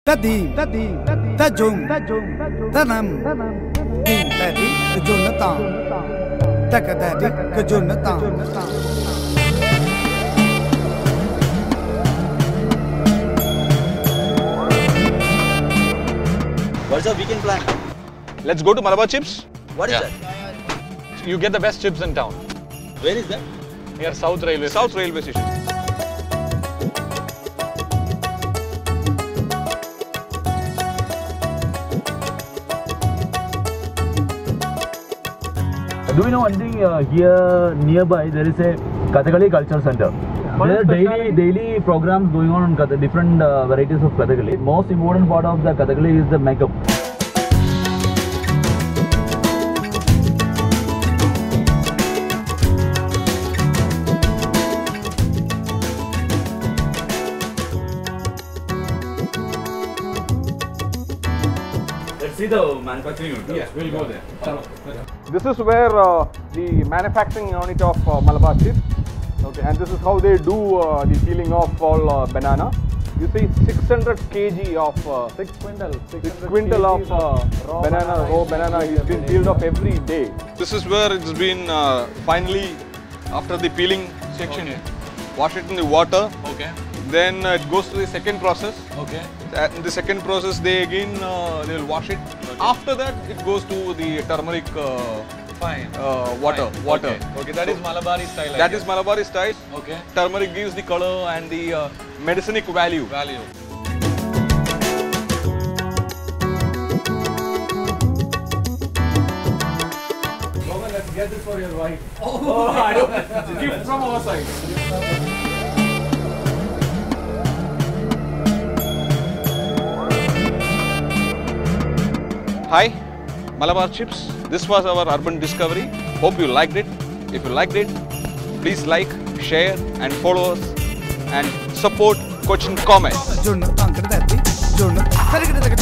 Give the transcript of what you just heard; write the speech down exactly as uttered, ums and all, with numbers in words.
Tadi, tadi, tajum, tanam, din tadi, kejunatan, taka tadi, kejunatan. What's the weekend plan? Let's go to Malabar Chips. What is Yeah. that? You get the best chips in town. Where is that? Near South Railway. South Railway Station. Do you know one thing? Uh, here nearby there is a Kathakali culture center. There are daily daily programs going on on Kath different uh, varieties of Kathakali. Most important part of the Kathakali is the makeup. Let's see the manufacturing unit. Yes, we'll go there. This is where uh, the manufacturing unit of uh, Malabar Chips. Okay, and this is how they do uh, the peeling of all uh, banana. You see, six hundred kilograms of uh, six quintal, six quintal of uh, raw banana, raw banana is being peeled off every day. This is where it's been uh, finally, after the peeling section, Okay. wash it in the water. Okay. Then uh, it goes to the second process. Okay. Uh, In the second process, they again uh, they will wash it. Okay. After that, it goes to the turmeric uh, Fine. uh, water. Fine. Water. Okay. Okay. That is Malabari style. I That guess. is Malabari style. Okay. Turmeric gives the color and the uh, medicinic value. Value. Let's get this for your wife. Oh, I don't. Gift from our side. Hi, Malabar Chips. This was our urban discovery. Hope you liked it. If you liked it, please like, share and follow us and support Kochi Komets. Junatan, kada tadi, junatan. Sari kada